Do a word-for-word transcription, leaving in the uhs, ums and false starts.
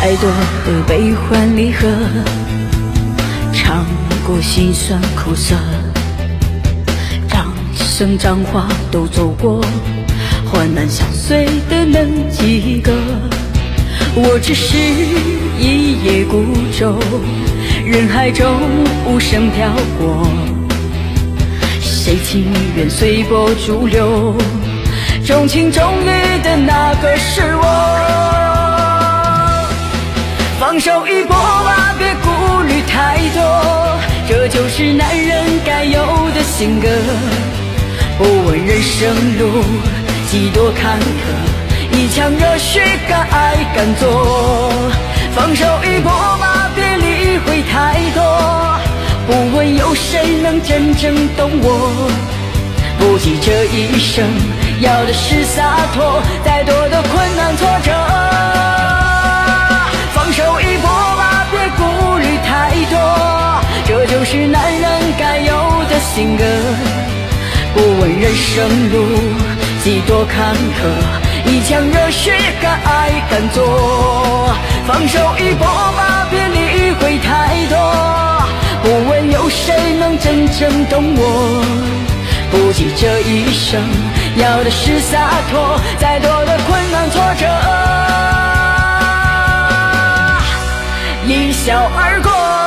太多的悲欢离合，尝过辛酸苦涩，掌声掌话都走过，患难相随的能几个？我只是一叶孤舟，人海中无声飘过，谁情愿随波逐流？重情重义的那个是我。放手一搏吧，别顾虑太多，这就是男人该有的性格。不问人生路几多坎坷，一腔热血敢爱敢做。放手一搏吧，别理会太多，不问有谁能真正懂我。不计这一生，要的是洒脱，再多的困难挫折。放手一搏吧，别顾虑太多，这就是男人该有的性格。不问人生路几多坎坷，一腔热血敢爱敢做。放手一搏吧，别理会太多，不问有谁能真正懂我。不计这一生，要的是洒脱，再多的困难挫折，一笑而过。